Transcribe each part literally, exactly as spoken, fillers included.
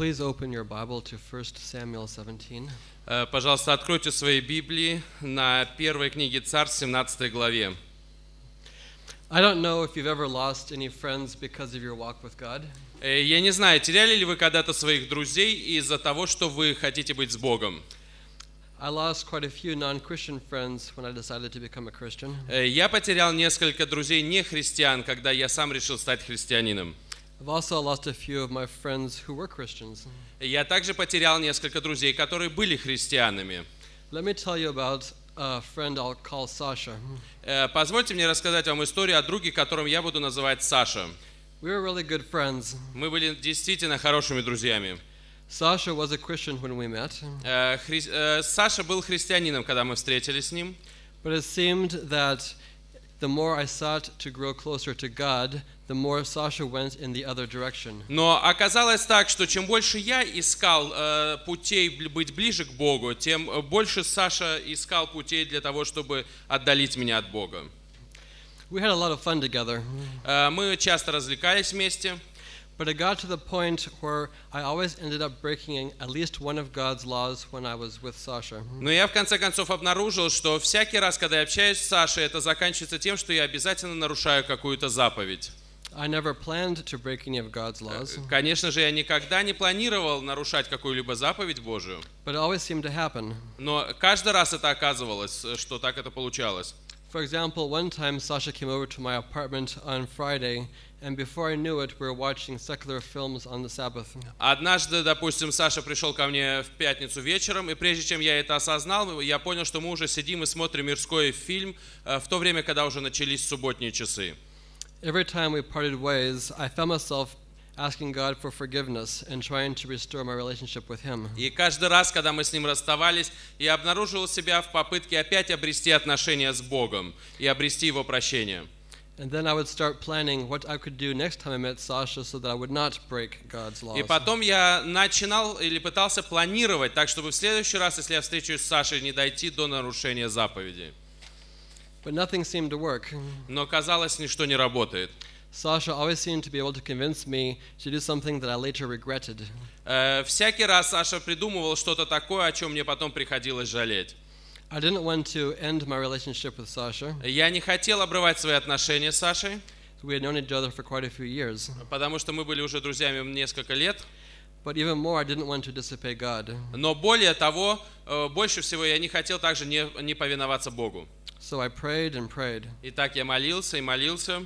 Please open your Bible to First Samuel seventeen. Пожалуйста, откройте свои Библии на первой книге Царств, семнадцатой главе. I don't know if you've ever lost any friends because of your walk with God. Я не знаю, теряли ли вы когда-то своих друзей из-за того, что вы хотите быть с Богом? I lost quite a few non-Christian friends when I decided to become a Christian. Я потерял несколько друзей не-христиан, когда я сам решил стать христианином. I've also lost a few of my friends who were Christians. Я также потерял несколько друзей, которые были христианами. Let me tell you about a friend I'll call Sasha. Позвольте мне рассказать вам историю о друге, которым я буду называть Саша. We were really good friends. Мы были действительно хорошими друзьями. Sasha was a Christian when we met. Хри... Саша был христианином, когда мы встретились с ним. But it seemed that the more I sought to grow closer to God, the more Sasha went in the other direction. Но оказалось так, что чем больше я искал э, путей быть ближе к Богу, тем больше Саша искал путей для того, чтобы отдалить меня от Бога. We had a lot of fun together. Э, мы часто развлекались вместе. But it got to the point where I always ended up breaking at least one of God's laws when I was with Sasha. Но я в конце концов обнаружил, что всякий раз, когда я общаюсь с Сашей, это заканчивается тем, что я обязательно нарушаю какую-то заповедь. I never planned to break any of God's laws. Конечно же, я никогда не планировал нарушать какую-либо заповедь Божию. But it always seemed to happen. Но каждый раз это оказывалось, что так это получалось. For example, one time Sasha came over to my apartment on Friday, and before I knew it, we were watching secular films on the Sabbath. Однажды, допустим, Саша пришел ко мне в пятницу вечером, и прежде чем я это осознал, я понял, что мы уже сидим и смотрим мирской фильм в то время, когда уже начались субботние часы. Every time we parted ways, I found myself asking God for forgiveness and trying to restore my relationship with Him. И каждый раз, когда мы с ним расставались, я обнаружил себя в попытке опять обрести отношения с Богом и обрести Его прощение. And then I would start planning what I could do next time I met Sasha so that I would not break God's laws. И потом я начинал или пытался планировать так, чтобы в следующий раз, если я встречусь с Сашей, не дойти до нарушения заповедей. But nothing seemed to work. Но казалось, ничто не работает. Sasha always seemed to be able to convince me to do something that I later regretted. Э, всякий раз Саша придумывал что-то такое, о чем мне потом приходилось жалеть. I didn't want to end my relationship with Sasha. Я не хотел обрывать свои отношения с Сашей, We had known each other for quite a few years. потому что мы были уже друзьями несколько лет. But even more, I didn't want to disobey God. Но более того, э, больше всего я не хотел также не, не повиноваться Богу. So I prayed and prayed. Итак, я молился и молился.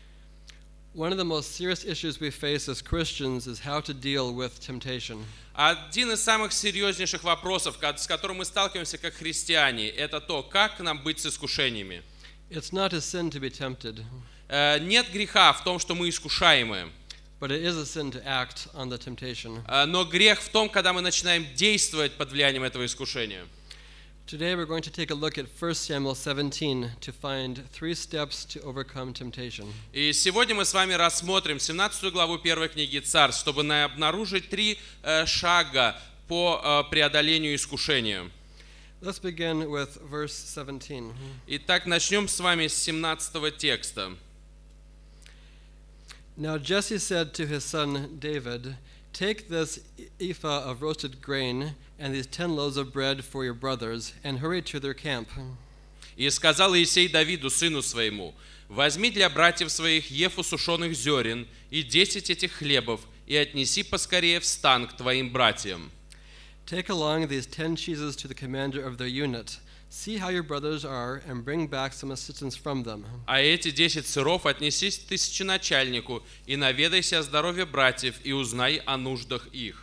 One of the most serious issues we face as Christians is how to deal with temptation. Один из самых серьезнейших вопросов, с которым мы сталкиваемся как христиане, это то, как нам быть с искушениями. It's not a sin to be tempted, Э, Нет греха в том, что мы искушаемы. but it is a sin to act on the temptation. Э, Но грех в том, когда мы начинаем действовать под влиянием этого искушения. Today we're going to take a look at First Samuel seventeen to find three steps to overcome temptation. И сегодня мы с вами рассмотрим семнадцатую главу первой книги Царств, чтобы на- обнаружить три э, шага по э, преодолению искушения. Let's begin with verse seventeen. Итак, начнем с вами с семнадцатого текста. Now Jesse said to his son David, "Take this ephah of roasted grain and these ten loaves of bread for your brothers, and hurry to their camp." «И сказал Иисей Давиду, сыну своему, возьми для братьев своих ефу сушеных зерен и десять этих хлебов, и отнеси поскорее в стан к твоим братьям. Take along these ten cheeses to the commander of their unit. See how your brothers are, and bring back some assistance from them. А эти десять сыров отнеси тысяченачальнику, и наведайся о здоровье братьев, и узнай о нуждах их».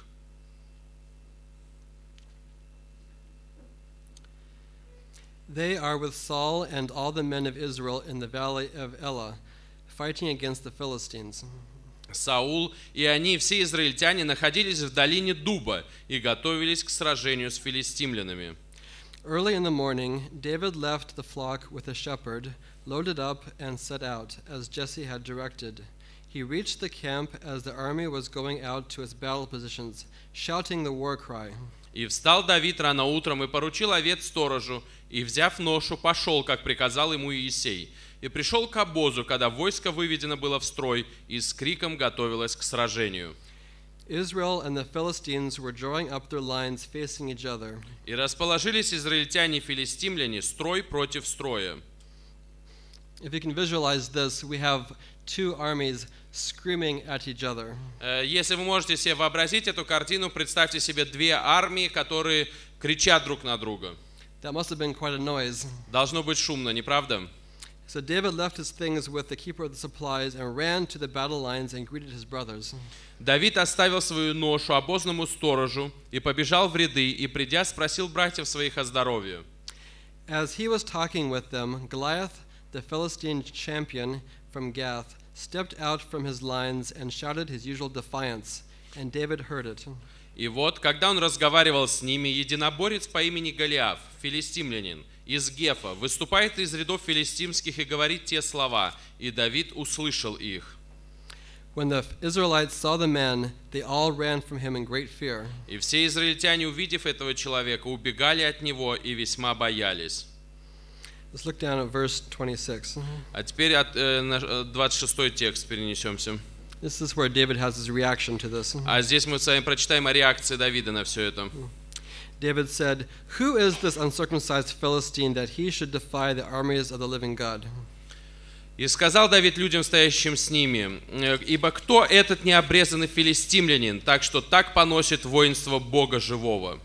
They are with Saul and all the men of Israel in the valley of Elah, fighting against the Philistines. Саул и они, все израильтяне, находились в долине Дуба и готовились к сражению с филистимлянами. Early in the morning, David left the flock with a shepherd, loaded up, and set out, as Jesse had directed. He reached the camp as the army was going out to its battle positions, shouting the war cry. «И встал Давид рано утром и поручил овец сторожу, и, взяв ношу, пошел, как приказал ему Иисей. И пришел к обозу, когда войско выведено было в строй, и с криком готовилось к сражению». Israel and the Philistines were drawing up their lines facing each other. И расположились израильтяне и филистимляне строй против строя. If you can visualize this, we have two armies screaming at each other. Э, Если вы можете себе вообразить эту картину, представьте себе две армии, которые кричат друг на друга. That must have been quite a noise. Должно быть шумно, не правда? So David left his things with the keeper of the supplies and ran to the battle lines and greeted his brothers. Давид оставил свою ношу обозному сторожу и побежал в ряды, и, придя, спросил братьев своих о здоровье. As he was talking with them, Goliath, the Philistine champion from Gath, stepped out from his lines and shouted his usual defiance, and David heard it. И вот, когда он разговаривал с ними, единоборец по имени Голиаф, филистимлянин, из Гефа, выступает из рядов филистимских и говорит те слова, и Давид услышал их. When the Israelites saw the man, they all ran from him in great fear. И все израильтяне, увидев этого человека, убегали от него и весьма боялись. Let's look down at verse twenty-six. А теперь от, э, на двадцать шестой текст перенесемся. This is where David has his reaction to this. А здесь мы с вами прочитаем о реакции Давида на все это. David said, "Who is this uncircumcised Philistine that he should defy the armies of the living God?" И сказал Давид людям, стоящим с ними, «Ибо кто этот необрезанный филистимлянин, так что так поносит воинство Бога живого?»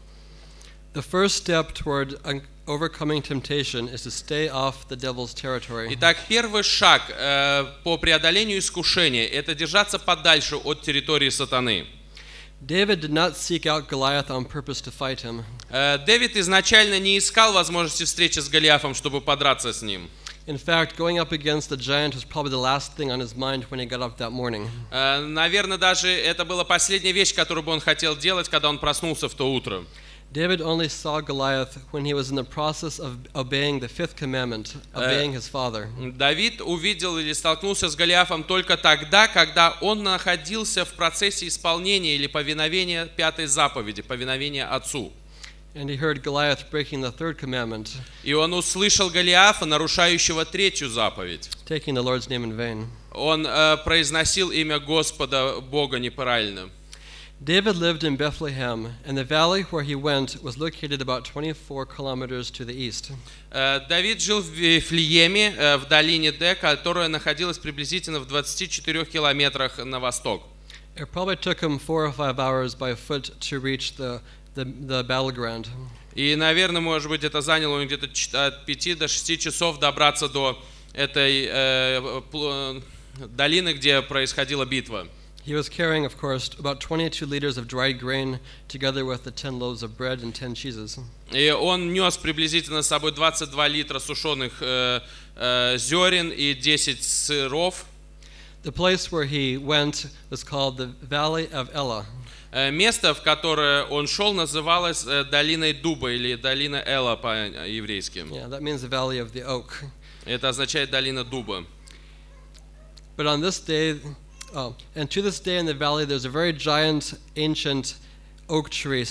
The first step toward un- overcoming temptation is to stay off the devil's territory. Итак, первый шаг э, по преодолению искушения – это держаться подальше от территории сатаны. David did not seek out Goliath on purpose to fight him. Э, Давид изначально не искал возможности встречи с Голиафом, чтобы подраться с ним. In fact, going up against the giant was probably the last thing on his mind when he got up that morning. Э, наверное, даже это была последняя вещь, которую бы он хотел делать, когда он проснулся в то утро. David only saw Goliath when he was in the process of obeying the fifth commandment, obeying his father. Давид увидел или столкнулся с Голиафом только тогда, когда он находился в процессе исполнения или повиновения пятой заповеди, повиновения отцу. And he heard Goliath breaking the third commandment, И он услышал Голиафа, нарушающего третью заповедь. taking the Lord's name in vain. Он э, произносил имя Господа Бога неправильно. David lived in Bethlehem, and the valley where he went was located about twenty-four kilometers to the east. Э, Давид жил в Вифлееме, э, в долине Де, которая находилась приблизительно в двадцати четырёх километрах на восток. It probably took him four or five hours by foot to reach the, the, the battleground. И, наверное, может быть, это заняло ему где-то ч- от пяти до шести часов добраться до этой э, пл- долины, где происходила битва. He was carrying, of course, about twenty-two liters of dried grain, together with the ten loaves of bread and ten cheeses. И он нес приблизительно с собой двадцать два литра сушеных э, э, зерен и десять сыров. The place where he went was called the Valley of Elah. Э, место, в которое он шел, называлось э, долиной дуба или долина Эла по-еврейски. Yeah, that means the Valley of the Oak. Это означает долина дуба. But on this day, oh, and to this day in the valley, there's a very giant, ancient oak tree.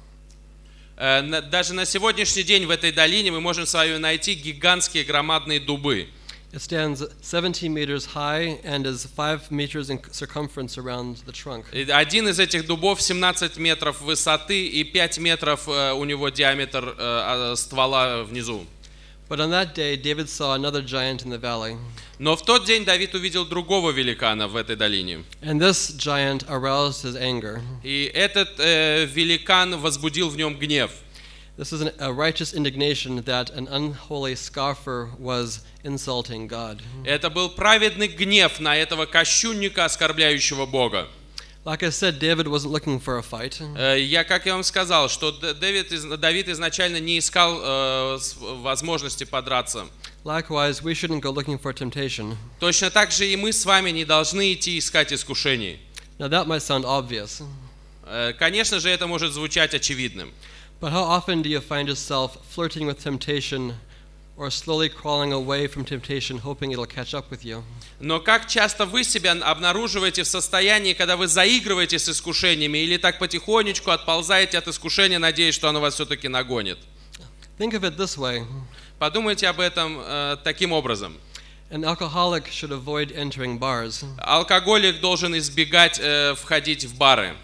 Э, на- даже на сегодняшний день в этой долине мы можем с вами найти гигантские громадные дубы. It stands seventeen meters high and is five meters in circumference around the trunk. И один из этих дубов семнадцать метров высоты и пять метров э, у него диаметр э, ствола внизу. But on that day, David saw another giant in the valley. Но в тот день Давид увидел другого великана в этой долине. And this giant aroused his anger. И этот э, великан возбудил в нем гнев. This is an, a righteous indignation that an unholy scoffer was insulting God. Это был праведный гнев на этого кощунника, оскорбляющего Бога. Like I said, David wasn't looking for a fight. Э, Я, как я вам сказал, что Д- Давид, из- Давид изначально не искал э, с- возможности подраться. Likewise, we shouldn't go looking for temptation. Точно так же и мы с вами не должны идти искать искушений. Now that might sound obvious, Э, Конечно же, это может звучать очевидным. but how often do you find yourself flirting with temptation or slowly crawling away from temptation, hoping it'll catch up with you? Но как часто вы себя обнаруживаете в состоянии, когда вы заигрываете с искушениями или так потихонечку отползаете от искушения, надеясь, что оно вас все-таки нагонит? Think of it this way. Подумайте об этом э, таким образом. An alcoholic should avoid entering bars. Алкоголик должен избегать э, входить в бары.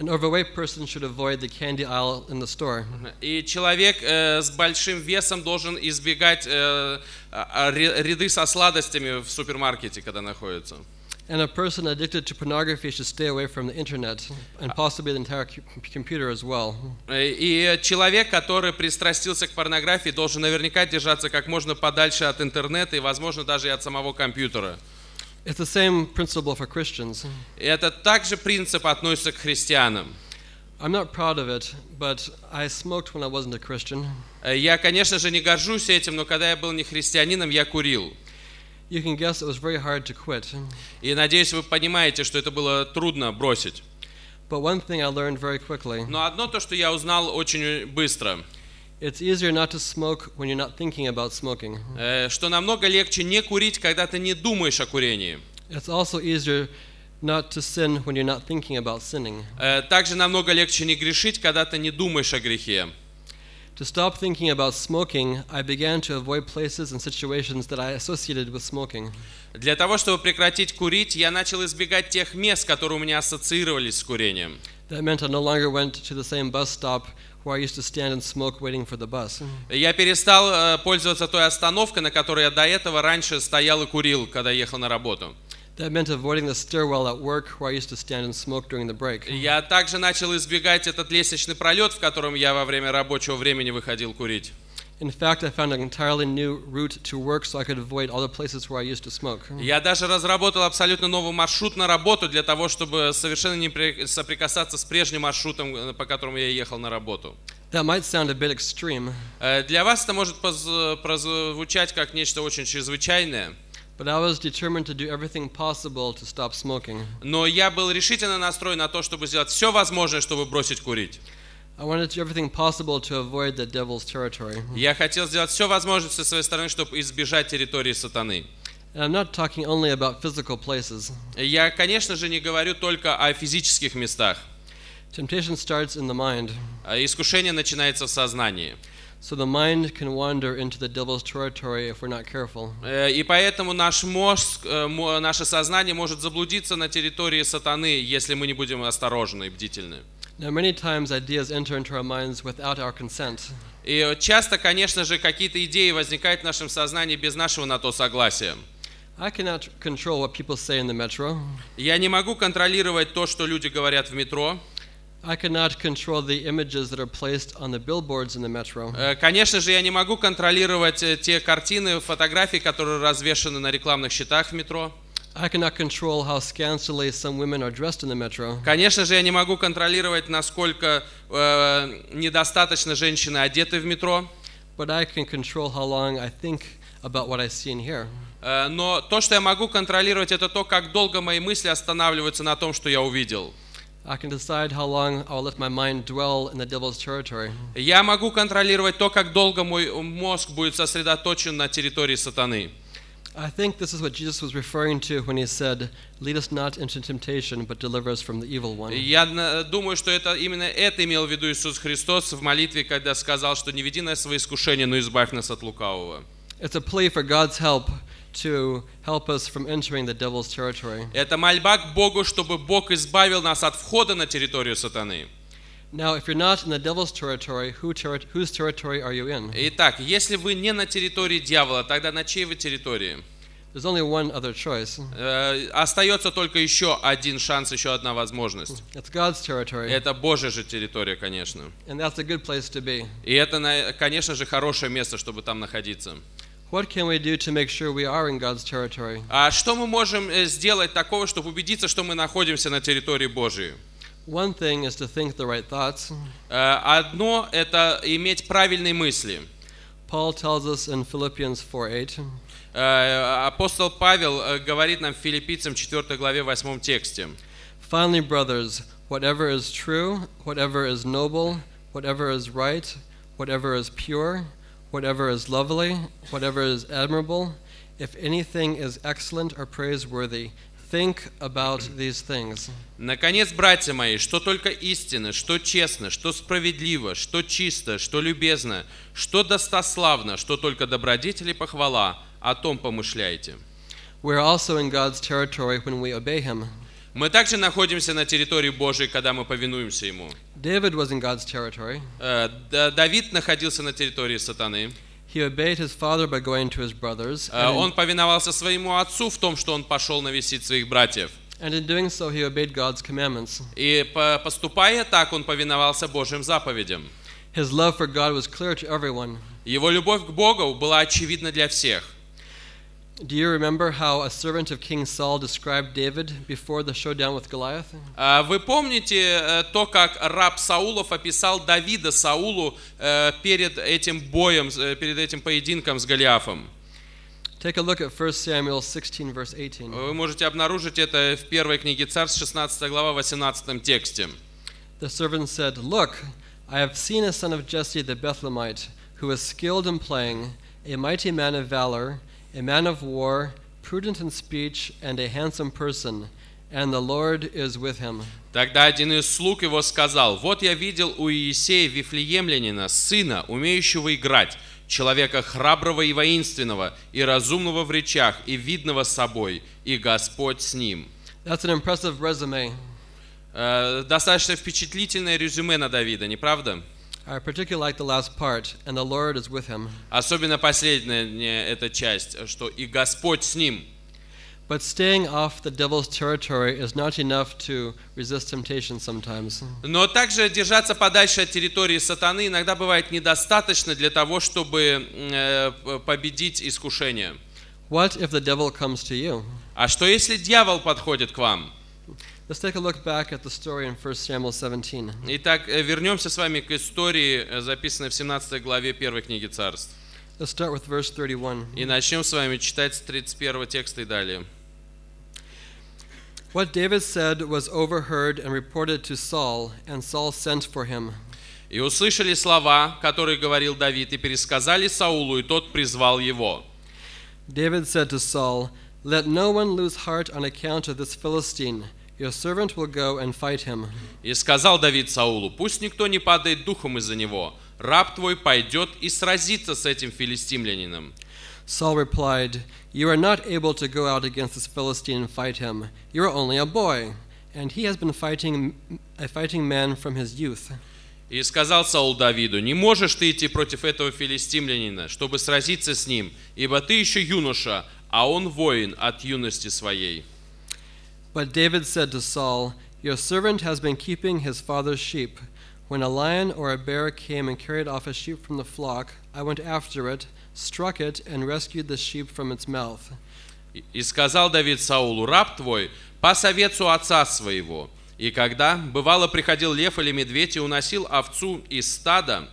An overweight person should avoid the candy aisle in the store. И человек э, с большим весом должен избегать э, а- ре- ряды со сладостями в супермаркете, когда находится. And a person addicted to pornography should stay away from the internet and possibly the entire cu- computer as well. Э, И человек, который пристрастился к порнографии, должен наверняка держаться как можно подальше от интернета и, возможно, даже и от самого компьютера. It's the same principle for Christians. И это также принцип относится к христианам. I'm not proud of it, but I smoked when I wasn't a Christian. Э, Я, конечно же, не горжусь этим, но когда я был не христианином, я курил. You can guess it was very hard to quit. И надеюсь, вы понимаете, что это было трудно бросить. But one thing I learned very quickly, Но одно то, что я узнал очень быстро, it's easier not to smoke when you're not thinking about smoking. э, что намного легче не курить, когда ты не думаешь о курении. It's also easier not to sin when you're not thinking about sinning. Э, Также намного легче не грешить, когда ты не думаешь о грехе. To stop thinking about smoking, I began to avoid places and situations that I associated with smoking. Для того, чтобы прекратить курить, я начал избегать тех мест, которые у меня ассоциировались с курением. That meant I no longer went to the same bus stop where I used to stand and smoke waiting for the bus. Я перестал э, пользоваться той остановкой, на которой я до этого раньше стоял и курил, когда ехал на работу. That meant avoiding the stairwell at work where I used to stand and smoke during the break. Я также начал избегать этот лестничный пролет, в котором я во время рабочего времени выходил курить. In fact, I found an entirely new route to work so I could avoid all the places where I used to smoke. Я даже разработал абсолютно новый маршрут на работу для того, чтобы совершенно не при- соприкасаться с прежним маршрутом, э, по которому я ехал на работу. That might sound a bit extreme, Э, Для вас это может поз- прозвучать как нечто очень чрезвычайное, but I was determined to do everything possible to stop smoking. но я был решительно настроен на то, чтобы сделать все возможное, чтобы бросить курить. I wanted to do everything possible to avoid the devil's territory. Я хотел сделать все возможное со своей стороны, чтобы избежать территории сатаны. And I'm not talking only about physical places. Я, конечно же, не говорю только о физических местах. Temptation starts in the mind, А Искушение начинается в сознании. so the mind can wander into the devil's territory if we're not careful. Э, И поэтому наш мозг, э, мо- наше сознание может заблудиться на территории сатаны, если мы не будем осторожны и бдительны. Now, many times ideas enter into our minds without our consent. И часто, конечно же, какие-то идеи возникают в нашем сознании без нашего на то согласия. I cannot control what people say in the metro. Я не могу контролировать то, что люди говорят в метро. I cannot control the images that are placed on the billboards in the metro. Э, Конечно же, я не могу контролировать э, те картины, фотографии, которые развешаны на рекламных щитах в метро. I cannot control how scantily some women are dressed in the metro. Конечно же, я не могу контролировать, насколько э, недостаточно женщины одеты в метро. But I can control how long I think about what I see and hear. Э, Но то, что я могу контролировать, это то, как долго мои мысли останавливаются на том, что я увидел. I can decide how long I'll let my mind dwell in the devil's territory. Я могу контролировать то, как долго мой мозг будет сосредоточен на территории сатаны. I think this is what Jesus was referring to when he said, "Lead us not into temptation, but deliver us from the evil one." Я на- думаю, что это именно это имел в виду Иисус Христос в молитве, когда сказал, что не веди нас в искушение, но избавь нас от лукавого. It's a plea for God's help to help us from entering the devil's territory. Это мольба к Богу, чтобы Бог избавил нас от входа на территорию сатаны. Now, if you're not in the devil's territory, who terri- whose territory are you in? Итак, если вы не на территории дьявола, тогда на чьей вы территории? There's only one other choice. Э, остается только еще один шанс, еще одна возможность. It's God's territory, Это Божья же территория, конечно. and that's a good place to be. И это, на- конечно же, хорошее место, чтобы там находиться. What can we do to make sure we are in God's territory? А что мы можем э, сделать такого, чтобы убедиться, что мы находимся на территории Божьей? One thing is to think the right thoughts. Э, Одно – это иметь правильные мысли. Paul tells us in Philippians four eight, Э, Апостол Павел э, говорит нам в Филиппийцам четвёртой главе восьмом тексте. "Finally, brothers, whatever is true, whatever is noble, whatever is right, whatever is pure, whatever is lovely, whatever is admirable, if anything is excellent or praiseworthy, think about these things." Наконец, братья мои, что только истинно, что честно, что справедливо, что чисто, что любезно, что достославно, что только добродетель и похвала, о том помышляйте. We're also in God's territory when we obey Him. Мы также находимся на территории Божией, когда мы повинуемся Ему. David was in God's territory. Э, Да- Давид находился на территории сатаны. He obeyed his father by going to his brothers, Э, and in, Он повиновался своему отцу в том, что он пошел навестить своих братьев. and in doing so, he obeyed God's commandments. И по- поступая так, он повиновался Божьим заповедям. His love for God was clear to everyone. Его любовь к Богу была очевидна для всех. Do you remember how a servant of King Saul described David before the showdown with Goliath? А Вы помните э, то, как раб Саулов описал Давида Саулу э, перед этим боем, э, перед этим поединком с Голиафом? Take a look at First Samuel sixteen, verse eighteen. Вы можете обнаружить это в первой книге Царств, шестнадцатая глава, восемнадцатом тексте. The servant said, "Look, I have seen a son of Jesse the Bethlehemite, who is skilled in playing, a mighty man of valor, a man of war, prudent in speech, and a handsome person, and the Lord is with him." Тогда один из слуг его сказал: «Вот я видел у Иисея Вифлеемлянина, сына, умеющего играть, человека храброго и воинственного, и разумного в речах, и видного собой, и Господь с ним». That's an impressive resume. Э, Достаточно впечатлительное резюме на Давида, не правда? I particularly like the last part, and the Lord is with him. Особенно последняя эта часть, что «и Господь с ним». But staying off the devil's territory is not enough to resist temptation sometimes. Но также держаться подальше от территории сатаны иногда бывает недостаточно для того, чтобы э, победить искушение. What if the devil comes to you? А что если дьявол подходит к вам? Let's take a look back at the story in First Samuel seventeen. Итак, э, вернемся с вами к истории, э, записанной в семнадцатой главе первой книги Царств. Let's start with verse thirty-one. И начнем с вами читать с тридцать первого текста и далее. What David said was overheard and reported to Saul, and Saul sent for him. «И услышали слова, которые говорил Давид, и пересказали Саулу, и тот призвал его». David said to Saul, "Let no one lose heart on account of this Philistine. Your servant will go and fight him." И сказал Давид Саулу: «Пусть никто не падает духом из-за него. Раб твой пойдет и сразится с этим филистимлянином». Saul replied, "You are not able to go out against this Philistine and fight him. You are only a boy, and he has been fighting a fighting man from his youth." И сказал Саул Давиду: «Не можешь ты идти против этого филистимлянина, чтобы сразиться с ним, ибо ты еще юноша, а он воин от юности своей». But David said to Saul, "Your servant has been keeping his father's sheep. When a lion or a bear came and carried off a sheep from the flock, I went after it, struck it, and rescued the sheep from its mouth." И сказал Давид Саулу: «Раб твой пас овец у отца своего, и когда, бывало, приходил лев или медведь и уносил овцу из стада,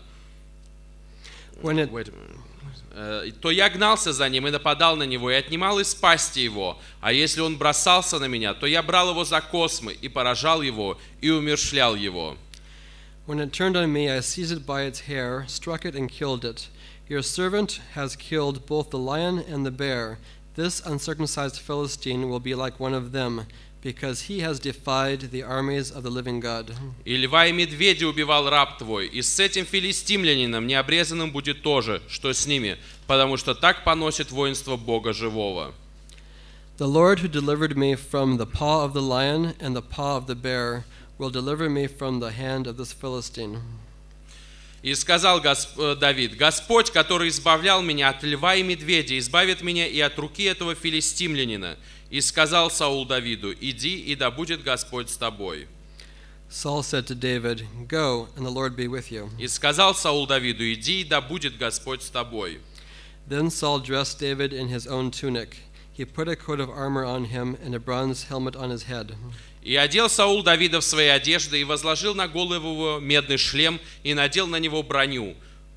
When it, Wait a minute. Э, то я гнался за ним и нападал на него, и отнимал из пасти его. А если он бросался на меня, то я брал его за космы и поражал его, и умерщвлял его. when it turned on me, I seized it by its hair, struck it, and killed it. Your servant has killed both the lion and the bear. This uncircumcised Philistine will be like one of them, because he has defied the armies of the living God. И льва и медведя убивал раб твой, и с этим филистимлянином необрезанным будет тоже, что с ними, потому что так поносит воинство Бога живого». The Lord who delivered me from the paw of the lion and the paw of the bear will deliver me from the hand of this Philistine. И сказал Госп- Давид: «Господь, который избавлял меня от льва и медведя, избавит меня и от руки этого филистимлянина». И сказал Саул Давиду: «Иди, и да будет Господь с тобой». Saul said to David, "Go, and the Lord be with you." И сказал Саул Давиду: «Иди, и да будет Господь с тобой». Then Saul dressed David in his own tunic. He put a coat of armor on him and a bronze helmet on his head. И одел Саул Давида в свои одежды, и возложил на голову его медный шлем, и надел на него броню.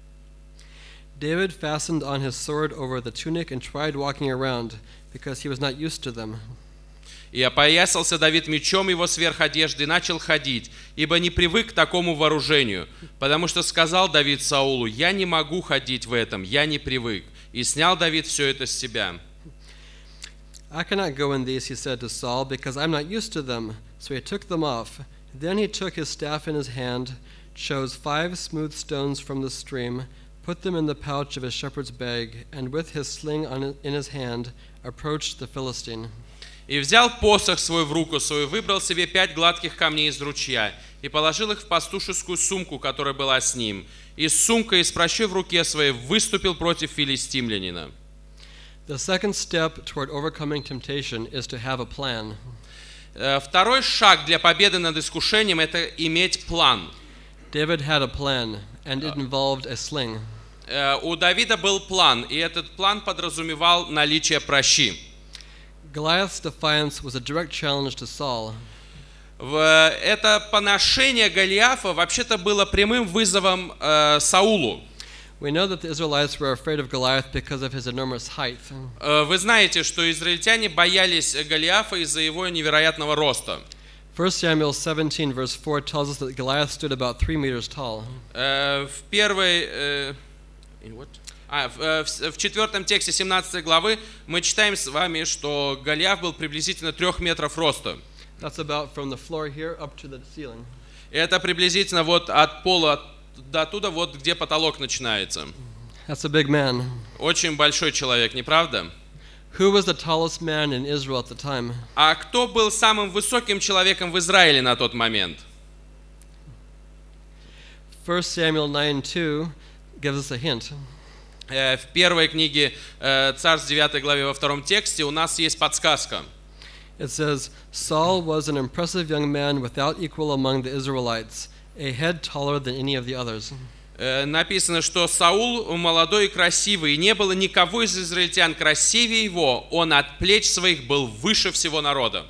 David fastened on his sword over the tunic and tried walking around, because he was not used to them. И опоясался Давид мечом его сверх одежды и начал ходить, ибо не привык к такому вооружению. Потому что сказал Давид Саулу: «Я не могу ходить в этом, я не привык». И снял Давид все это с себя. "I cannot go in these," he said to Saul, "because I'm not used to them." So he took them off. Then he took his staff in his hand, chose five smooth stones from the stream, put them in the pouch of his shepherd's bag, and with his sling on, in his hand, approached the Philistine. И взял посох свой в руку свою, выбрал себе пять гладких камней из ручья и положил их в пастушескую сумку, которая была с ним. И с сумкой и с пращой в руке своей выступил против филистимлянина. The second step toward overcoming temptation is to have a plan. Второй шаг для победы над искушением – это иметь план. David had a plan, and it involved a sling. У Давида был план, и этот план подразумевал наличие пращи. Goliath's defiance was a direct challenge to Saul. Это поношение Голиафа вообще-то было прямым вызовом э, Саулу. We know that the Israelites were afraid of Goliath because of his enormous height. Вы знаете, что израильтяне боялись Голиафа из-за его невероятного роста. First Samuel seventeen verse four tells us that Goliath stood about three meters tall. В первой, э, а, в, в четвертом тексте семнадцатой главы мы читаем с вами, что Голиаф был приблизительно трех метров роста. That's about from the floor here up to the ceiling. Это приблизительно вот от пола до туда, вот где потолок начинается. That's a big man. Очень большой человек, не правда? Who was the tallest man in Israel at the time? А кто был самым высоким человеком в Израиле на тот момент? First Samuel nine two gives us a hint. В первой книге Царств девятой главе во втором тексте у нас есть подсказка. It says, Saul was an impressive young man without equal among the Israelites, a head taller than any of the others. Написано, что Саул молодой и красивый, и не было никого из израильтян красивее его, он от плеч своих был выше всего народа.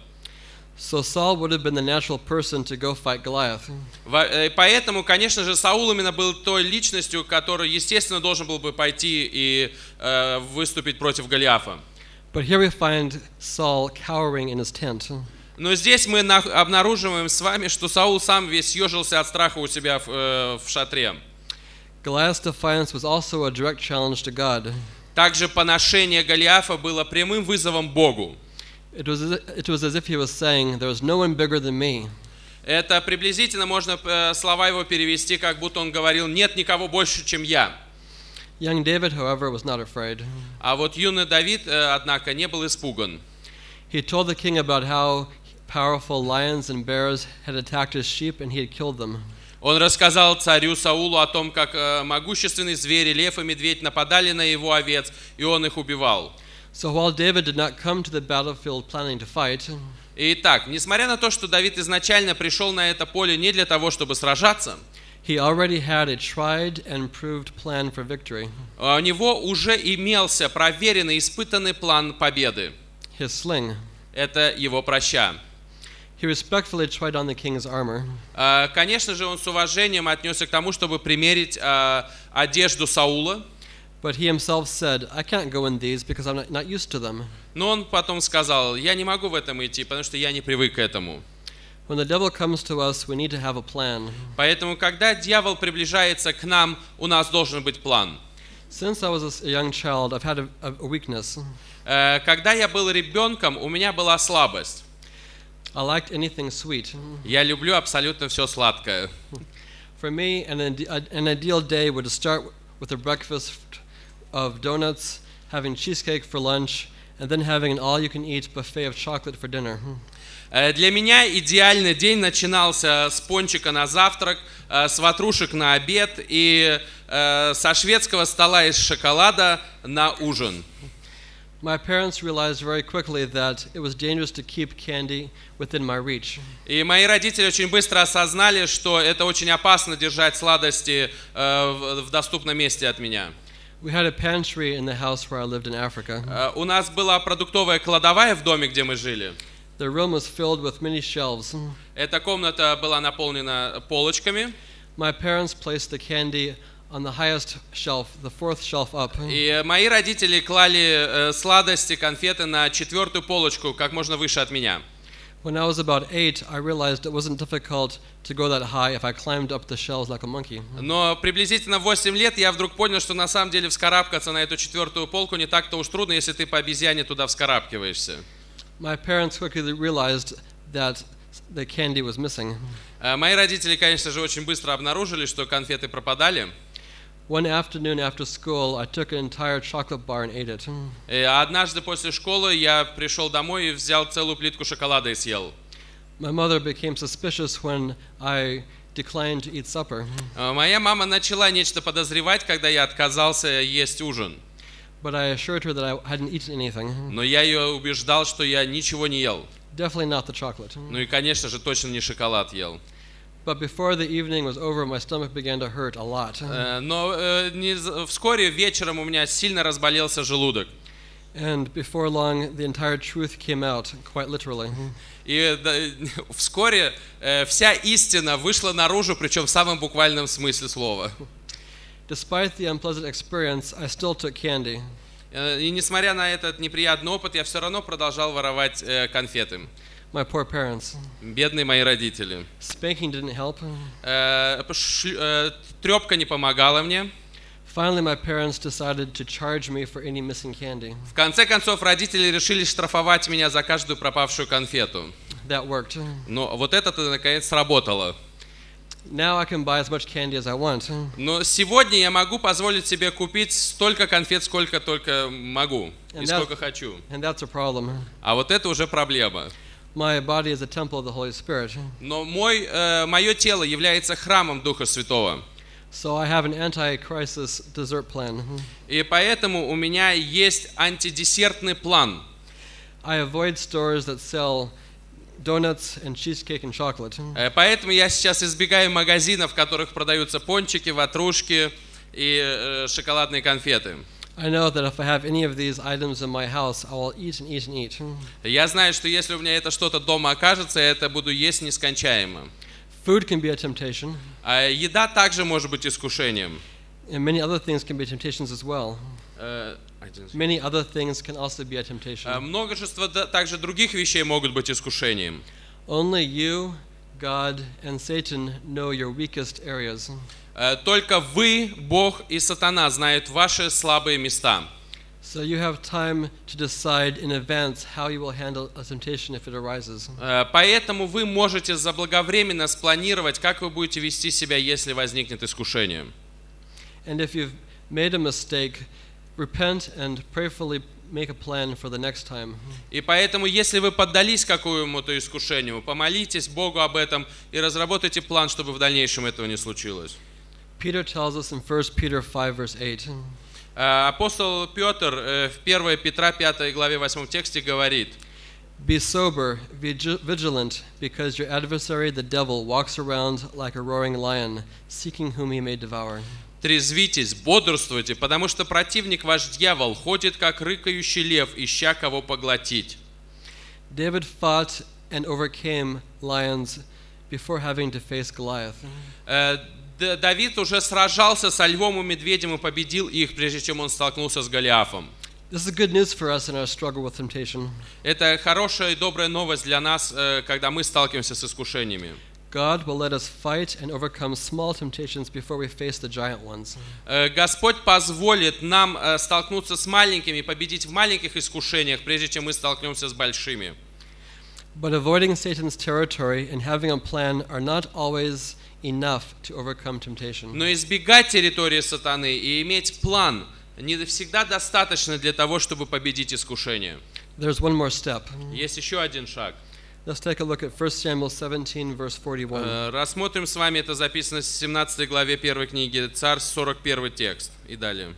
So Saul would have been the natural person to go fight Goliath. Поэтому, конечно же, Саул именно был той личностью, который, естественно, должен был бы пойти и э, выступить против Голиафа. But here we find Saul cowering in his tent. Но здесь мы обнаруживаем с вами, что Саул сам весь съежился от страха у себя в, э, в шатре. Goliath's defiance was also a direct challenge to God. Также поношение Голиафа было прямым вызовом Богу. It was, it was as if he was saying, there is no one bigger than me. Это приблизительно можно э, слова его перевести, как будто он говорил: нет никого больше, чем я. Young David, however, was not afraid. А вот юный Давид, э, однако, не был испуган. He told the king about how powerful lions and bears had attacked his sheep and he had killed them. Он рассказал царю Саулу о том, как э, могущественные звери, лев и медведь, нападали на его овец, и он их убивал. So while David did not come to the battlefield planning to fight, Итак, несмотря на то, что Давид изначально пришел на это поле не для того, чтобы сражаться, he already had a tried and proved plan for victory. у него уже имелся проверенный, испытанный план победы. His sling. Это его праща. He respectfully tried on the king's armor. Uh, конечно же, он с уважением отнесся к тому, чтобы примерить uh, одежду Саула. But he himself said, I can't go in these because I'm not, not used to them. Но он потом сказал: я не могу в этом идти, потому что я не привык к этому. When the devil comes to us, we need to have a plan. Поэтому, когда дьявол приближается к нам, у нас должен быть план. Since I was a young child, I've had a, a weakness. Uh, когда я был ребенком, у меня была слабость. I liked anything sweet. Я люблю абсолютно все сладкое. For me, an, an ideal day would start with a breakfast of donuts, having cheesecake for lunch, and then having an all-you-can-eat buffet of chocolate for dinner. Для меня идеальный день начинался с пончика на завтрак, с ватрушек на обед и со шведского стола из шоколада на ужин. My parents realized very quickly that it was dangerous to keep candy within my reach. И мои родители очень быстро осознали, что это очень опасно держать сладости в доступном месте от меня. We had a pantry in the house where I lived in Africa. У нас была продуктовая кладовая в доме, где мы жили. The room was filled with many shelves. Эта комната была наполнена полочками. My parents placed the candy on the highest shelf, the fourth shelf up. И мои родители клали сладости, конфеты на четвертую полочку, как можно выше от меня. When I was about eight, I realized it wasn't difficult to go that high if I climbed up the shelves like a monkey. Но приблизительно в восемь лет я вдруг понял, что на самом деле вскарабкаться на эту четвертую полку не так-то уж трудно, если ты по обезьяне туда вскарабкиваешься. My parents quickly realized that the candy was missing. Мои родители, конечно же, очень быстро обнаружили, что конфеты пропадали. One afternoon after school, I took an entire chocolate bar and ate it. И однажды после школы я пришел домой и взял целую плитку шоколада и съел. My mother became suspicious when I declined to eat supper. Э, Моя мама начала нечто подозревать, когда я отказался есть ужин. But I assured her that I hadn't eaten anything. Но я ее убеждал, что я ничего не ел. Definitely not the chocolate. Ну и, конечно же, точно не шоколад ел. But before the evening was over, my stomach began to hurt a lot. Э, Но э, не з- вскоре вечером у меня сильно разболелся желудок. And before long, the entire truth came out, quite literally. И да, вскоре э, вся истина вышла наружу, причем в самом буквальном смысле слова. Despite the unpleasant experience, I still took candy. Э, И несмотря на этот неприятный опыт, я все равно продолжал воровать э, конфеты. My poor parents. Бедные мои родители. Spanking didn't help. Э, ш- э, Трепка не помогала мне. Finally, my parents decided to charge me for any missing candy. В конце концов, родители решили штрафовать меня за каждую пропавшую конфету. That worked. Но вот это-то наконец сработало. Now I can buy as much candy as I want. Но сегодня я могу позволить себе купить столько конфет, сколько только могу и And сколько that's- хочу. And that's a problem. А вот это уже проблема. My body is a temple of the Holy Spirit. Но мой, э, мое тело является храмом Духа Святого. So I have an anti-crisis dessert plan. И поэтому у меня есть антидесертный план. I avoid stores that sell donuts and cheesecake and chocolate. Э, Поэтому я сейчас избегаю магазинов, в которых продаются пончики, ватрушки и э, шоколадные конфеты. I know that if I have any of these items in my house, I will eat and eat and eat. Я знаю, что если у меня это что-то дома окажется, я это буду есть нескончаемо. Food can be a temptation, А еда также может быть искушением. and many other things can be temptations as well. Э, один секунд. Many other things can also be a Э, temptation. Множество да- также других вещей могут быть искушением. Only you, God, and Satan know your weakest areas. Э, Только вы, Бог и Сатана знают ваши слабые места. So you have time to decide in advance how you will handle a temptation if it arises. Э, Поэтому вы можете заблаговременно спланировать, как вы будете вести себя, если возникнет искушение. And if you've made a mistake, repent and prayerfully make a plan for the next time. И поэтому, если вы поддались какому-то искушению, помолитесь Богу об этом и разработайте план, чтобы в дальнейшем этого не случилось. Peter tells us in First Peter five, verse eight, Э, Апостол Петр э, в первой Петра пятой главе восьмом тексте говорит: "Be sober, vigi- vigilant, because your adversary, the devil, walks around like a roaring lion, seeking whom he may devour." «Трезвитесь, бодрствуйте, потому что противник ваш дьявол ходит, как рыкающий лев, ища кого поглотить». David fought and overcame lions before having to face Goliath. Э, Д- Давид уже сражался со львом и медведем и победил их, прежде чем он столкнулся с Голиафом. This is good news for us in our struggle with temptation. Это хорошая и добрая новость для нас, э, когда мы сталкиваемся с искушениями. God will let us fight and overcome small temptations before we face the giant ones. Э, Господь позволит нам э, столкнуться с маленькими, и победить в маленьких искушениях, прежде чем мы столкнемся с большими. But avoiding Satan's territory and having a plan are not always enough to overcome temptation. Но избегать территории сатаны и иметь план не всегда достаточно для того, чтобы победить искушение. There's one more step. Есть еще один шаг. Let's take a look at First Samuel seventeen, verse forty-one. Э, Рассмотрим с вами, это записано в семнадцатой главе первой книги Царь, сорок первый текст и далее.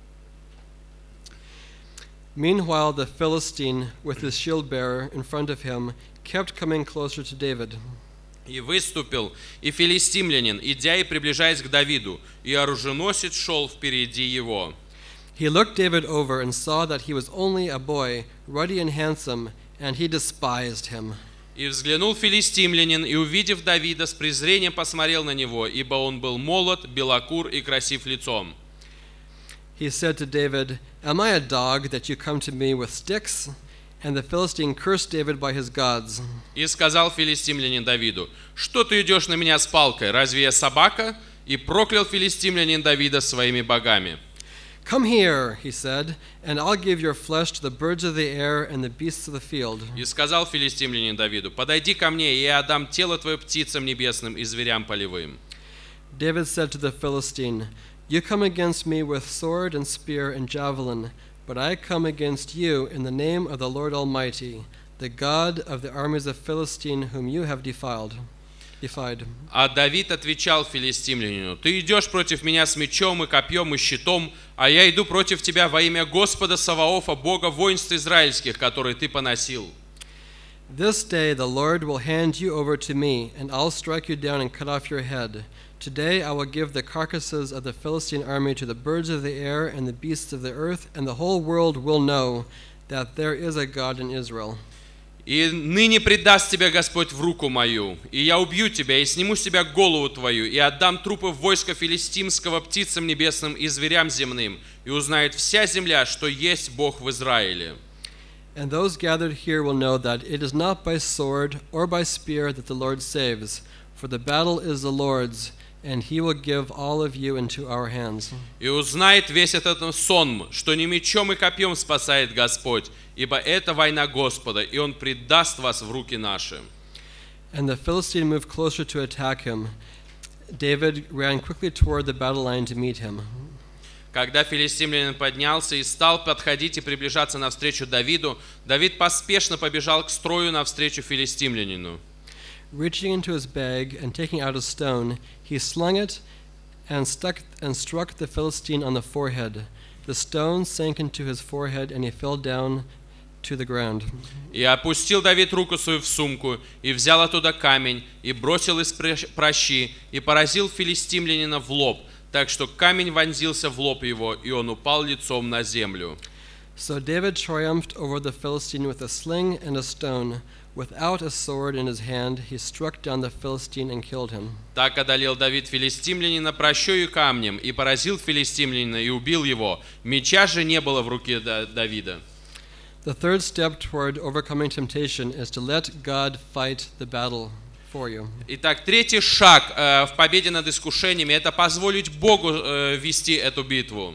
Meanwhile, the Philistine, with his shield bearer in front of him, kept coming closer to David. «И выступил, и филистимлянин, идя и приближаясь к Давиду, и оруженосец шел впереди его. He looked David over and saw that he was only a boy, ruddy and handsome, and he despised him. И взглянул филистимлянин, и, увидев Давида, с презрением посмотрел на него, ибо он был молод, белокур и красив лицом. He said to David, "Am I a dog that you come to me with sticks?" And the Philistine cursed David by his gods. И сказал филистимлянин Давиду: «Что ты идешь на меня с палкой? Разве я собака?» И проклял филистимлянин Давида своими богами. "Come here," he said, "and I'll give your flesh to the birds of the air and the beasts of the field." И сказал филистимлянин Давиду: «Подойди ко мне, и я отдам тело твое птицам небесным и зверям полевым». David said to the Philistine, You come against me with sword and spear and javelin, but I come against you in the name of the Lord Almighty, the God of the armies of Philistine, whom you have defiled, defied. А Давид отвечал филистимлянину: «Ты идешь против меня с мечом и копьем и щитом, а я иду против тебя во имя Господа Саваофа, Бога воинств израильских, который ты поносил. This day the Lord will hand you over to me, and I'll strike you down and cut off your head. Today I will give the carcasses of the Philistine army to the birds of the air and the beasts of the earth, and the whole world will know that there is a God in Israel. И ныне предаст тебя Господь в руку мою, и я убью тебя, и сниму с тебя голову твою, и отдам трупы в войско филистимского птицам небесным и зверям земным, и узнает вся земля, что есть Бог в Израиле». And those gathered here will know that it is not by sword or by spear that the Lord saves, for the battle is the Lord's, and he will give all of you into our hands. И узнает весь этот сон, что не мечом и копьем спасает Господь, ибо это война Господа, и Он предаст вас в руки наши. And the Philistine moved closer to attack him. David ran quickly toward the battle line to meet him. Когда филистимлянин поднялся и стал подходить и приближаться навстречу Давиду, Давид поспешно побежал к строю навстречу филистимлянину. Reaching into his bag and taking out a stone, he slung it and stuck and struck the Philistine on the forehead. The stone sank into his forehead, and he fell down to the ground. И опустил Давид руку свою в сумку, и взял оттуда камень, и бросил из пращи, и поразил филистимлянина в лоб, так что камень вонзился в лоб его, и он упал лицом на землю. So David triumphed over the Philistine with a sling and a stone. Without a sword in his hand, he struck down the Philistine and killed him. Так одолел Давид филистимлянина пращою и камнем, и поразил филистимлянина, и убил его. Меча же не было в руке Давида. The third step toward overcoming temptation is to let God fight the battle for you. Итак, третий шаг э, в победе над искушениями – это позволить Богу э, вести эту битву.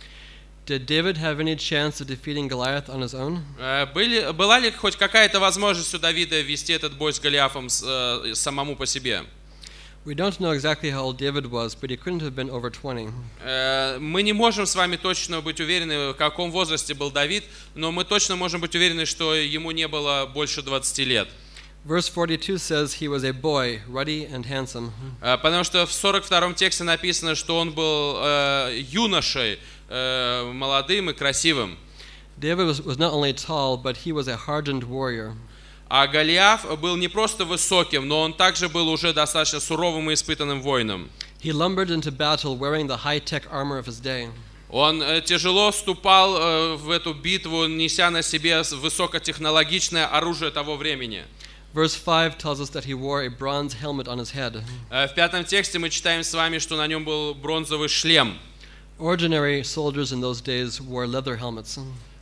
Did David have any chance of defeating Goliath on his own? Э, были, была ли хоть какая-то возможность у Давида вести этот бой с Голиафом с, э, самому по себе? We don't know exactly how old David was, but he couldn't have been over twenty. Э, мы не можем с вами точно быть уверены, в каком возрасте был Давид, но мы точно можем быть уверены, что ему не было больше двадцати лет. Verse forty-two says he was a boy, ruddy and handsome. Э, потому что в сорок втором тексте написано, что он был э, юношей, э, молодым и красивым. David was, was not only tall, but he was a hardened warrior. А Голиаф был не просто высоким, но он также был уже достаточно суровым и испытанным воином. He lumbered into battle wearing the high-tech armor of his day. Он э, тяжело ступал э, в эту битву, неся на себе высокотехнологичное оружие того времени. Verse five tells us that he wore a bronze helmet on his head. Э, в пятом тексте мы читаем с вами, что на нем был бронзовый шлем. Ordinary soldiers in those days wore leather helmets.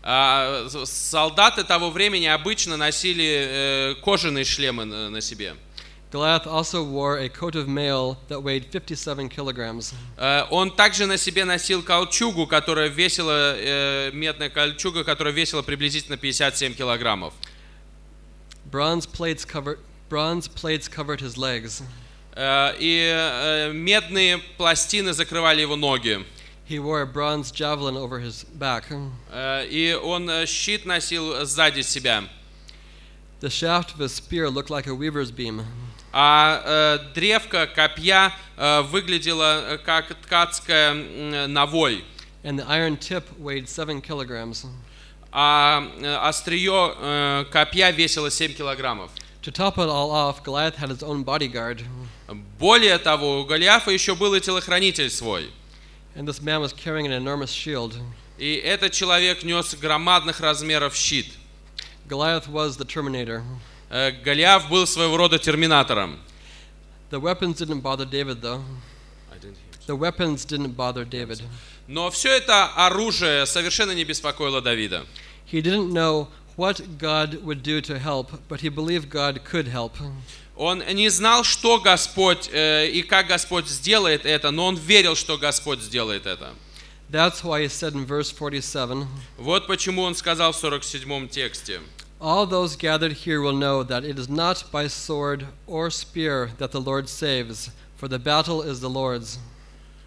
А солдаты того времени обычно носили э, кожаные шлемы на, на себе. Goliath also wore a coat of mail that weighed fifty-seven kilograms. Э, он также на себе носил кольчугу, которая весила, э, медная кольчуга, которая весила приблизительно пятьдесят семь килограммов. Bronze plates covered, bronze plates covered his legs. Э, и э, медные пластины закрывали его ноги. He wore a bronze javelin over his back. Э, и он э, щит носил сзади себя. The shaft of his spear looked like a weaver's beam. А э, древко копья э, выглядело как ткацкая э, навой. And the iron tip weighed seven kilograms. А э, острие э, копья весило семь килограммов. To top it all off, Goliath had his own bodyguard. Более того, у Голиафа еще был и телохранитель свой. And this man was carrying an enormous shield. И этот человек нес громадных размеров щит. Goliath was the Terminator. Э, Голиаф был своего рода терминатором. The weapons didn't bother David, though. The weapons didn't bother David. Но все это оружие совершенно не беспокоило Давида. He didn't know what God would do to help, but he believed God could help. Он не знал, что Господь э, и как Господь сделает это, но он верил, что Господь сделает это. That's why he said in verse forty-seven, Вот почему он сказал в сорок седьмом тексте. all those gathered here will know that it is not by sword or spear that the Lord saves, for the battle is the Lord's.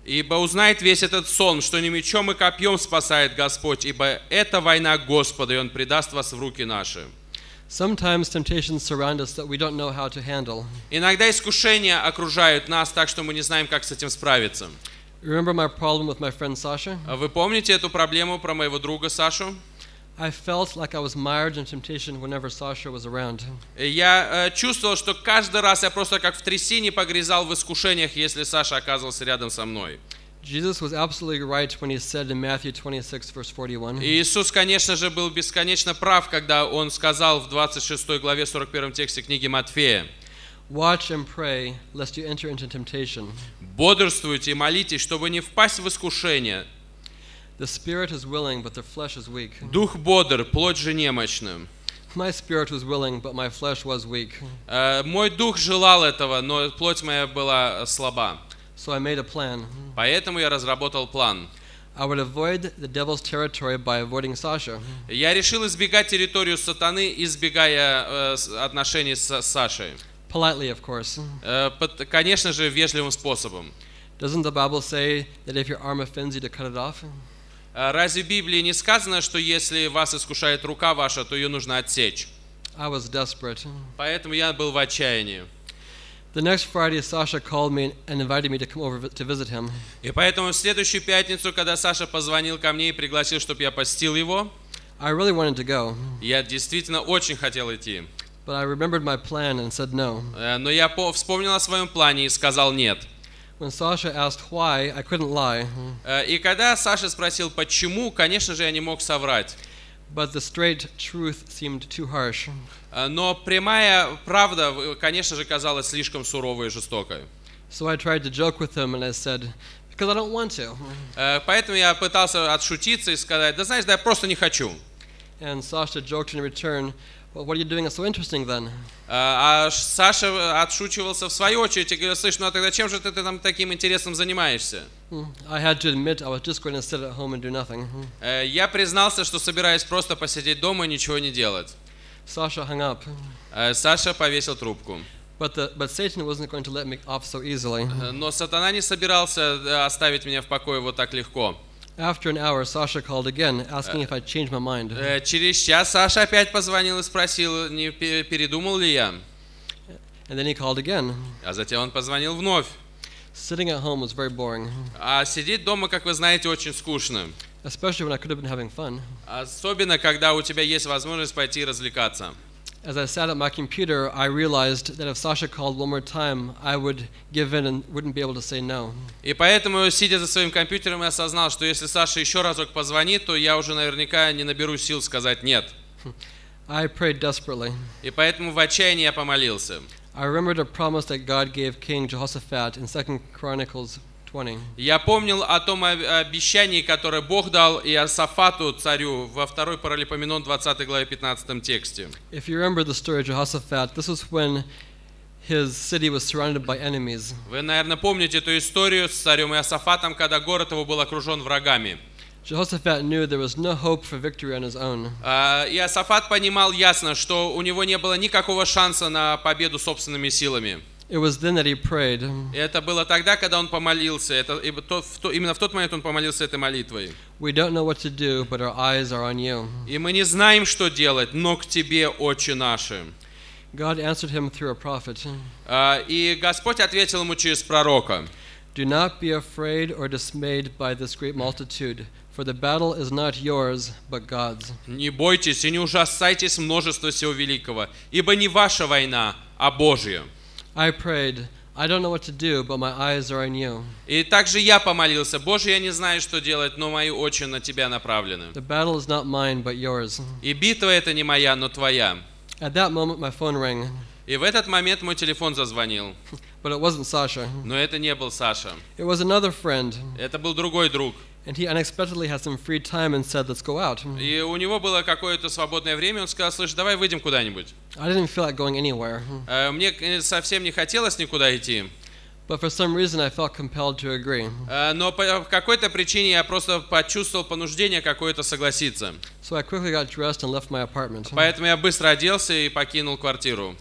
Ибо узнает весь этот сон, что не мечом и копьем спасает Господь, ибо это война Господа, и Он предаст вас в руки наши. Sometimes temptations surround us that we don't know how to handle. Иногда искушения окружают нас так, что мы не знаем, как с этим справиться. Remember my problem with my friend Sasha? Вы помните эту проблему про моего друга Сашу? I felt like I was mired in temptation whenever Sasha was around. Я э, чувствовал, что каждый раз я просто как в трясине погрязал в искушениях, если Саша оказывался рядом со мной. Jesus was absolutely right when he said in Matthew twenty-six, verse forty-one, И Иисус, конечно же, был бесконечно прав, когда Он сказал в двадцать шестой главе сорок первом тексте книги Матфея: "Watch and pray, lest you enter into temptation. «Бодрствуйте и молитесь, чтобы не впасть в искушение. The spirit is willing, but the flesh is weak." Дух бодр, плоть же немощна». My spirit was willing, but my flesh was weak. Э, Мой дух желал этого, но плоть моя была слаба. So I made a plan. Поэтому я разработал план. I would avoid the devil's territory by avoiding Sasha. Я решил избегать территорию сатаны, избегая э, с- отношений с Сашей. Politely, of course. Э, под- конечно же, вежливым способом. Doesn't the Bible say that if your arm offends you, to cut it off? Э, Разве в Библии не сказано, что если вас искушает рука ваша, то ее нужно отсечь? I was desperate. Поэтому я был в отчаянии. The next Friday, Sasha called me and invited me to come over to visit him. И поэтому в следующую пятницу, когда Саша позвонил ко мне и пригласил, чтобы я посетил его, I really wanted to go, я действительно очень хотел идти. but I remembered my plan and said no. Э, Но я по- вспомнил о своем плане и сказал нет. When Sasha asked why, I couldn't lie, Э, И когда Саша спросил, почему, конечно же, я не мог соврать. but the straight truth seemed too harsh. Э, Но прямая правда, э, конечно же, казалась слишком суровой и жестокой. So I tried to joke with him and I said, because I don't want to. Э, Поэтому я пытался отшутиться и сказать: да знаешь, да я просто не хочу. And Sasha joked in return, well, what are you doing that's so interesting then? Э, А Ш- Саша отшучивался в свою очередь и говорил: слышь, ну а тогда чем же ты, ты там таким интересным занимаешься? Hmm. I had to admit I was just going to sit at home and do nothing. Hmm. Э, Я признался, что собираюсь просто посидеть дома и ничего не делать. Sasha hung up, Э, Саша повесил трубку. but, the, but Satan wasn't going to let me off so easily. Э, Но сатана не собирался э, оставить меня в покое вот так легко. After an hour, Sasha called again, asking if I'd changed my mind. Э, Через час Саша опять позвонил и спросил, не пе- передумал ли я. And then he called again. А затем он позвонил вновь. Sitting at home was very boring, А сидеть дома, как вы знаете, очень скучно. especially when I could have been having fun. Особенно, когда у тебя есть возможность пойти и развлекаться. As I sat at my computer, I realized that if Sasha called one more time, I would give in and wouldn't be able to say no. И поэтому, сидя за своим компьютером, я осознал, что если Саша еще разок позвонит, то я уже наверняка не наберу сил сказать «нет». I prayed desperately. И поэтому в отчаянии я помолился. I remembered a promise that God gave King Jehoshaphat in Second Chronicles twenty. Я помнил о том об- обещании, которое Бог дал Иосафату, царю, во второй Паралипоменон двадцатой главе пятнадцатом тексте. If you remember the story of Jehoshaphat, this was when his city was surrounded by enemies. Вы, наверное, помните эту историю с царем Иосафатом, когда город его был окружен врагами. Jehoshaphat knew there was no hope for victory on his own. А, Иосафат понимал ясно, что у него не было никакого шанса на победу собственными силами. It was then that he prayed, И это было тогда, когда он помолился. Это, и то- в то- именно в тот момент он помолился этой молитвой. "We don't know what to do, but our eyes are on you." И мы не знаем, что делать, но к тебе, Отче наши. God answered him through a prophet. А, И Господь ответил ему через пророка. "Do not be afraid or dismayed by this great multitude, for the battle is not yours, but God's." Не бойтесь и не ужасайтесь множества всего великого, ибо не ваша война, а Божья. I prayed, "I don't know what to do, but my eyes are on you." И также я помолился: Боже, я не знаю, что делать, но мои очи на Тебя направлены. The battle is not mine, but yours. И битва эта не моя, но Твоя. At that moment, my phone rang, И в этот момент мой телефон зазвонил. but it wasn't Sasha. Но это не был Саша. It was another friend, Это был другой друг. and he unexpectedly had some free time and said, "Let's go out." И у него было какое-то свободное время. Он сказал: слышь, давай выйдем куда-нибудь. I didn't feel like going anywhere, Э, Мне э, совсем не хотелось никуда идти. but for some reason I felt compelled to agree. Э, Но по какой-то причине я просто почувствовал понуждение какое-то согласиться. So I quickly got dressed and left my apartment. Поэтому я быстро оделся и покинул квартиру.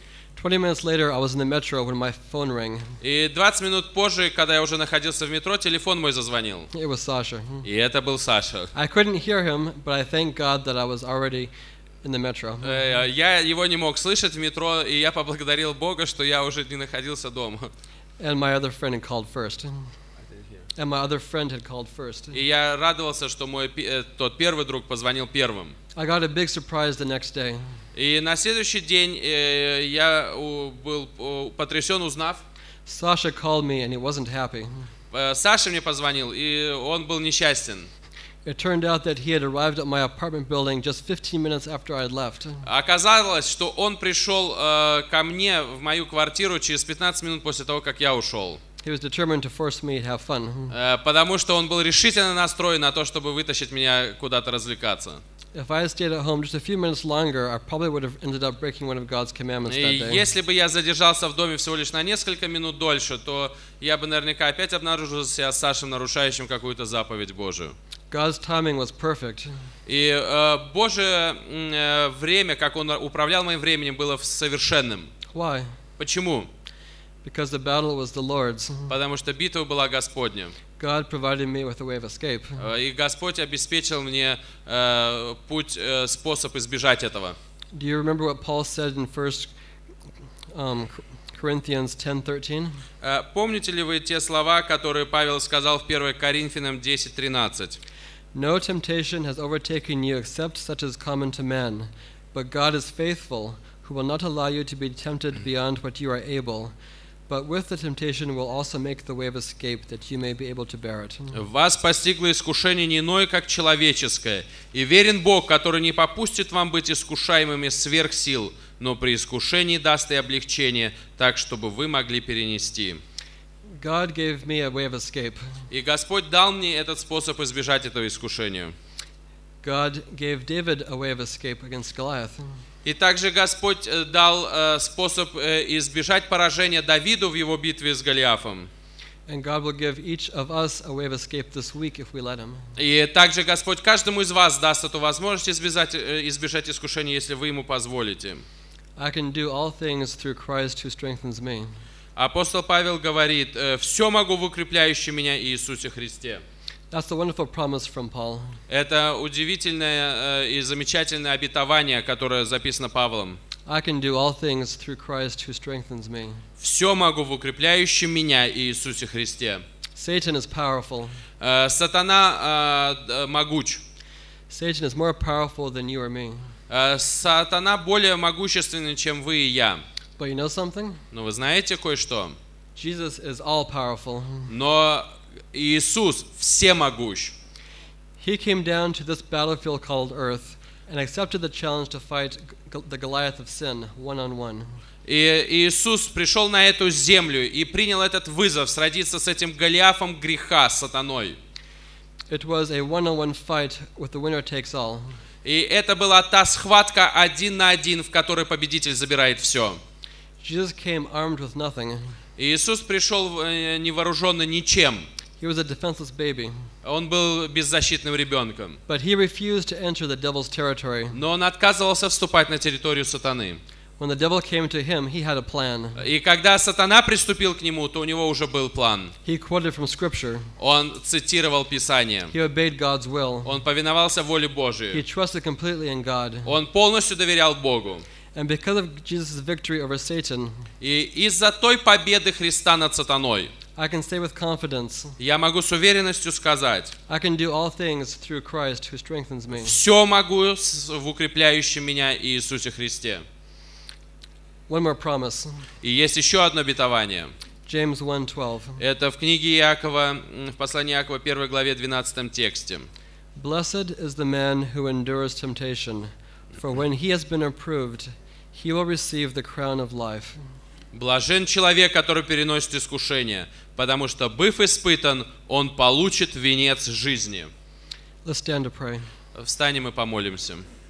Twenty minutes later, I was in the metro when my phone rang. И двадцать минут позже, когда я уже находился в метро, телефон мой зазвонил. It was Sasha. И это был Саша. I couldn't hear him, but I thank God that I was already in the metro. Э, Я его не мог слышать в метро, и я поблагодарил Бога, что я уже не находился дома. And my other friend had called first. And my other friend had called first. И я радовался, что мой пе- э, тот первый друг позвонил первым. I got a big surprise the next day. И на следующий день э, я у- был у- потрясен, узнав. Sasha called me and he wasn't happy. Э, Саша мне позвонил, и он был несчастен. It turned out that he had arrived at my apartment building just fifteen minutes after I had left. Оказалось, что он пришел э, ко мне в мою квартиру через пятнадцать минут после того, как я ушел. He was determined to force me to have fun. Э, потому что он был решительно настроен на то, чтобы вытащить меня куда-то развлекаться. If I had stayed at home just a few minutes longer, I probably would have ended up breaking one of God's commandments И that day. если бы я задержался в доме всего лишь на несколько минут дольше, то я бы наверняка опять обнаружил себя с Сашей, нарушающим какую-то заповедь Божию. God's timing was perfect. И э, Божие м, э, время, как Он управлял моим временем, было совершенным. Why? Почему? Because the battle was the Lord's. Потому что битва была Господня. God provided me with a way of escape. Э, И Господь обеспечил мне э, путь, э, способ избежать этого. Do you remember what Paul said in First um, Corinthians ten thirteen? Э, Помните ли вы те слова, которые Павел сказал в первое Коринфянам десять тринадцать? No temptation has overtaken you except such as common to man, but God is faithful, who will not allow you to be tempted beyond what you are able, but with the temptation will also make the way of escape, that you may be able to bear it. Вас постигло искушение не иное, как человеческое, и верен Бог, который не попустит вам быть искушаемыми сверх сил, но при искушении даст и облегчение, так, чтобы вы могли перенести. God gave me a way of escape. И Господь дал мне этот способ избежать этого искушения. God gave David a way of escape against Goliath. И также Господь э, дал э, способ э, избежать поражения Давиду в его битве с Голиафом. And God will give each of us a way of escape this week if we let Him. И также Господь каждому из вас даст эту возможность избежать, э, избежать искушения, если вы Ему позволите. I can do all things through Christ who strengthens me. Апостол Павел говорит: «Все могу в укрепляющем меня Иисусе Христе». That's a wonderful promise from Paul. Это удивительное э, и замечательное обетование, которое записано Павлом. I can do all things through Christ who strengthens me. «Все могу в укрепляющем меня Иисусе Христе». Satan is powerful. Э, Сатана э, могуч. Satan is more powerful than you or me. Э, Сатана более могущественный, чем вы и я. But you know something? Но вы знаете кое-что? Jesus is all powerful. Но Иисус всемогущ. He came down to this battlefield called earth and accepted the challenge to fight G- the Goliath of sin one on one. И Иисус пришел на эту землю и принял этот вызов сразиться с этим Голиафом греха, сатаной. It was a one-on-one fight with the winner takes all. И это была та схватка один на один, в которой победитель забирает все. Jesus came armed with nothing. Иисус пришел э, невооруженный ничем. He was a defenseless baby. Он был беззащитным ребенком. But he refused to enter the devil's territory. Но он отказывался вступать на территорию сатаны. When the devil came to him, he had a plan. И когда сатана приступил к нему, то у него уже был план. He quoted from Scripture. Он цитировал Писание. He obeyed God's will. Он повиновался воле He Божией. trusted completely in God. Он полностью доверял Богу. And because of Jesus' victory over Satan, И из-за той победы Христа над сатаной, I can say with confidence, я могу с уверенностью сказать: I can do all things through Christ who strengthens me. все могу с- в укрепляющем меня Иисусе Христе. One more promise. И есть еще одно обетование. James one twelve. Это в книге Иакова, м, в послании Иакова, первой главе, двенадцатом тексте. Blessed is the man who endures temptation, for when he has been approved, he will receive the crown of life. Блажен человек, который переносит искушение, потому что, быв испытан, он получит венец жизни. Let's stand to pray. Встанем и помолимся.